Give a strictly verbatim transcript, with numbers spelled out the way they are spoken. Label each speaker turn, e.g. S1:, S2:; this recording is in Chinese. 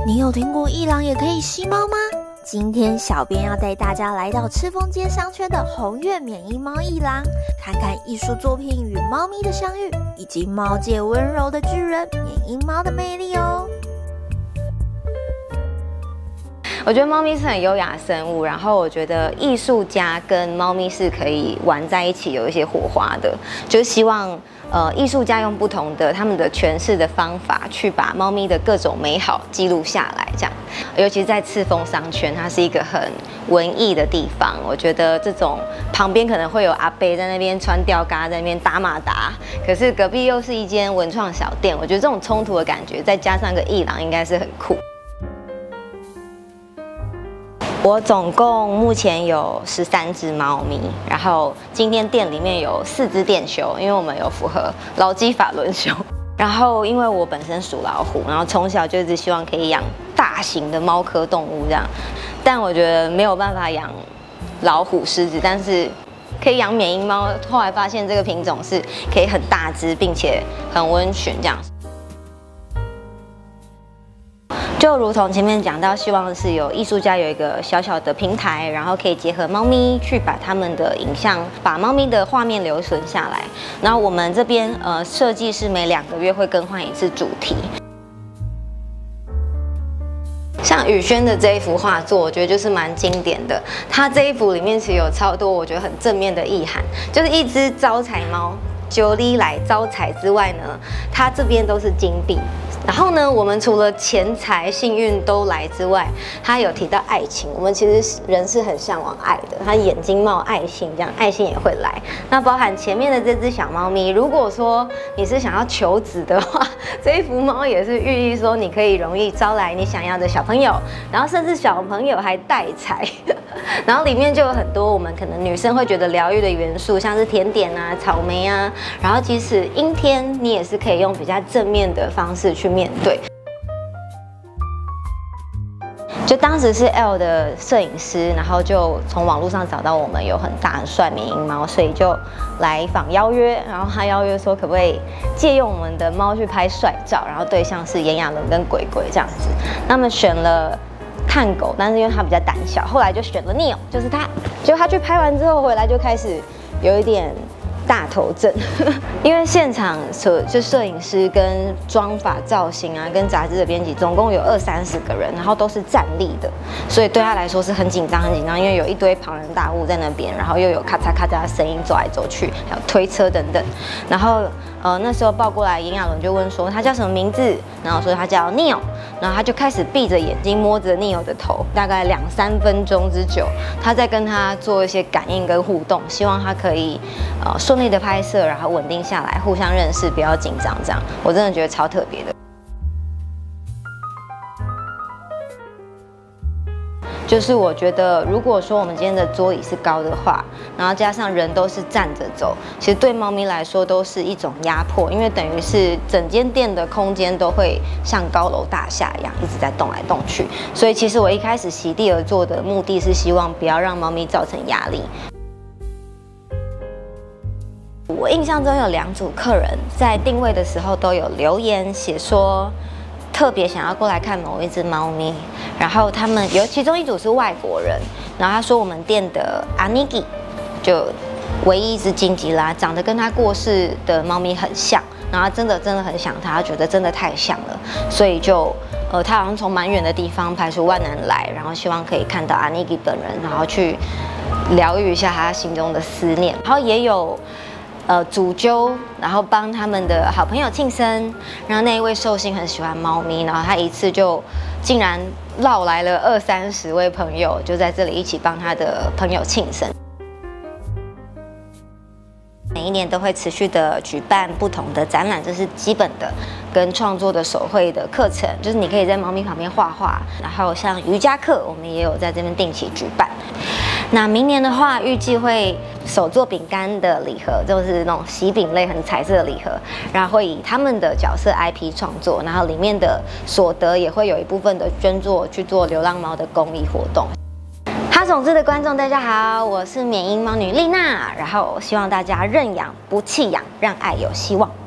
S1: 你有听过一郎也可以吸猫吗？今天小编要带大家来到赤峰街商圈的红月缅因猫一郎，看看艺术作品与猫咪的相遇，以及猫界温柔的巨人缅因猫的魅力哦。
S2: 我觉得猫咪是很优雅的生物，然后我觉得艺术家跟猫咪是可以玩在一起，有一些火花的，就是希望呃艺术家用不同的他们的诠释的方法，去把猫咪的各种美好记录下来，这样。尤其是在赤峰商圈，它是一个很文艺的地方，我觉得这种旁边可能会有阿伯在那边穿吊嘎在那边打马达，可是隔壁又是一间文创小店，我觉得这种冲突的感觉，再加上个艺廊，应该是很酷。我总共目前有十三只猫咪，然后今天店里面有四只店休，因为我们有符合劳基法轮休。然后因为我本身属老虎，然后从小就一直希望可以养大型的猫科动物这样，但我觉得没有办法养老虎、狮子，但是可以养缅因猫。后来发现这个品种是可以很大只，并且很温驯这样。就如同前面讲到，希望是有艺术家有一个小小的平台，然后可以结合猫咪去把他们的影像，把猫咪的画面留存下来。然后我们这边呃设计是每两个月会更换一次主题。像宇轩的这一幅画作，我觉得就是蛮经典的。它这一幅里面其实有超多我觉得很正面的意涵，就是一只招财猫，九里来招财之外呢，它这边都是金币。然后呢，我们除了钱财、幸运都来之外，他有提到爱情。我们其实人是很向往爱的，他眼睛冒爱心，这样爱心也会来。那包含前面的这只小猫咪，如果说你是想要求子的话，这一幅猫也是寓意说你可以容易招来你想要的小朋友，然后甚至小朋友还带财。然后里面就有很多我们可能女生会觉得疗愈的元素，像是甜点啊、草莓啊。然后即使阴天，你也是可以用比较正面的方式去面对。就当时是 L 的摄影师，然后就从网络上找到我们有很大很帅缅因猫，所以就来访邀约，然后他邀约说可不可以借用我们的猫去拍帅照，然后对象是炎亚纶跟鬼鬼这样子。那么选了看狗，但是因为他比较胆小，后来就选了 Neo， 就是他。就他去拍完之后回来就开始有一点大头症，因为现场所就摄影师跟妆发造型啊，跟杂志的编辑总共有二三十个人，然后都是站立的，所以对他来说是很紧张很紧张，因为有一堆庞然大物在那边，然后又有咔嚓咔嚓的声音走来走去，还有推车等等。然后呃那时候抱过来，炎亚纶就问说他叫什么名字，然后说他叫 Neo， 然后他就开始闭着眼睛摸着 Neo 的头，大概两三分钟之久，他在跟他做一些感应跟互动，希望他可以呃顺利的拍摄，然后稳定下来，互相认识，不要紧张，这样我真的觉得超特别的。就是我觉得，如果说我们今天的桌椅是高的话，然后加上人都是站着走，其实对猫咪来说都是一种压迫，因为等于是整间店的空间都会像高楼大厦一样一直在动来动去。所以其实我一开始席地而坐的目的是希望不要让猫咪造成压力。我印象中有两组客人在定位的时候都有留言写说，特别想要过来看某一只猫咪，然后他们有其中一组是外国人，然后他说我们店的阿尼基就唯一一只金吉拉长得跟他过世的猫咪很像，然后真的真的很想他，觉得真的太像了，所以就呃他好像从蛮远的地方排除万难来，然后希望可以看到阿尼基本人，然后去疗愈一下他心中的思念，然后也有。呃，主揪，然后帮他们的好朋友庆生，然后那一位寿星很喜欢猫咪，然后他一次就竟然绕来了二三十位朋友，就在这里一起帮他的朋友庆生。每一年都会持续的举办不同的展览，这是基本的，跟创作的手绘的课程，就是你可以在猫咪旁边画画，然后像瑜伽课，我们也有在这边定期举办。那明年的话，预计会手做饼干的礼盒，就是那种喜饼类很彩色的礼盒，然后会以他们的角色 I P 创作，然后里面的所得也会有一部分的捐作去做流浪猫的公益活动。哈种子的观众大家好，我是缅因猫女丽娜，然后希望大家认养不弃养，让爱有希望。